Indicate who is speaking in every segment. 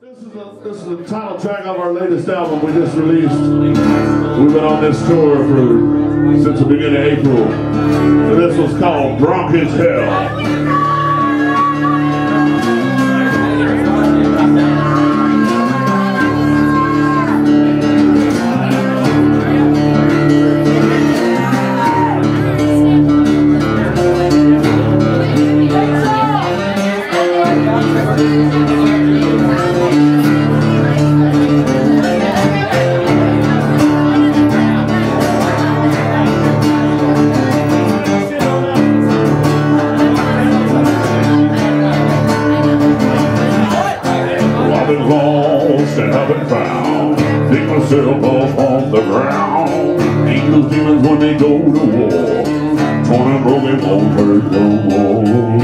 Speaker 1: This is the title track of our latest album we just released. We've been on this tour since the beginning of April. And this was called Drunk as Hell. And I've been found, pick myself up on the ground. Ain't those demons when they go to war. Torn and broken won't hurt no more.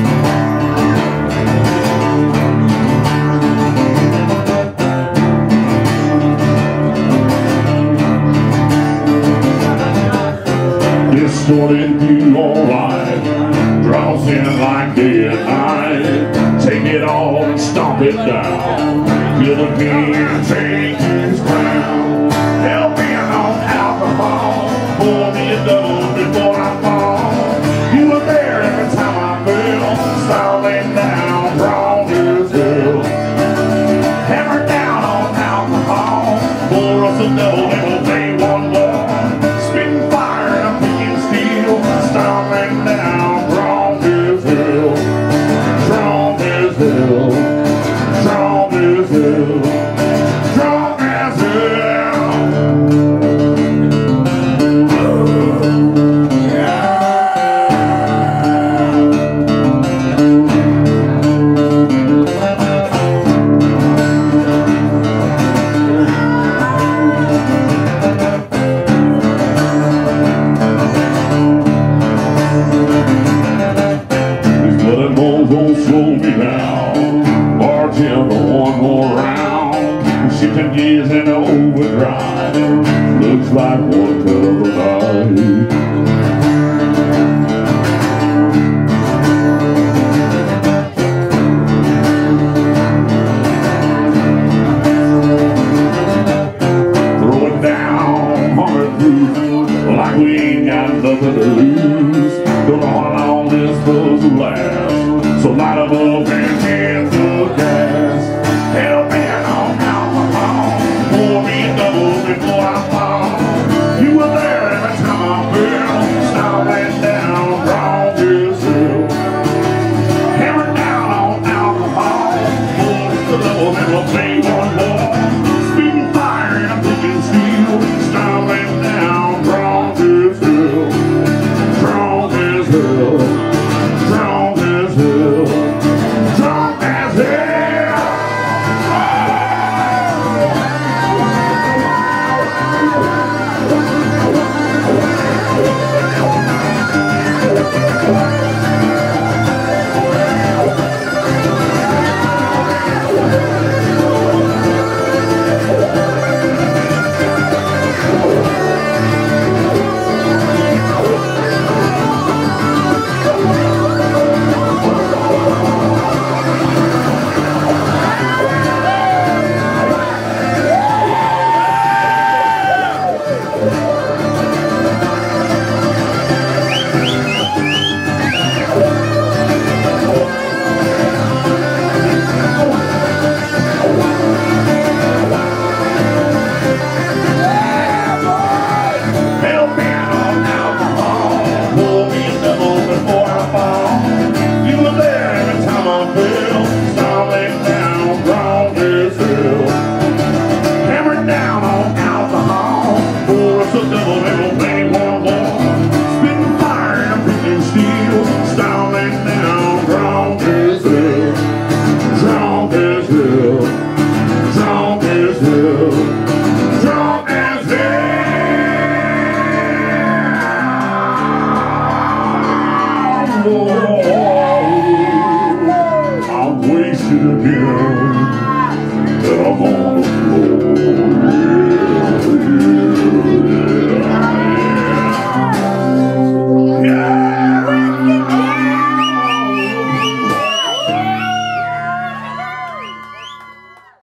Speaker 1: Distorted view on life draws in like day and night. Take it all and stomp it down. Feel the king take his crown. Help me on alcohol. Pour me a double before I fall. You were there every time I fell. Falling down, wrong as hell. Hammer down on alcohol. Pour us a double and we'll play one more. Spitting fire and I'm picking steel. Falling down, wrong as hell. Wrong as hell. Strong as hell. These blood moles won't slow me down. Bartender, one more round. Shifting gears in overdrive. Looks like one hell of a night. Throwing down 100 proof like we ain't got nothing to lose. Don't know how long this buzz will last. So light 'em up and hit the gas. Help me on alcohol. Pour me a double before I fall. You were there every time I fell. Starting down, wrong as hell. Hammer down on alcohol. Pour us a double and we'll play one more.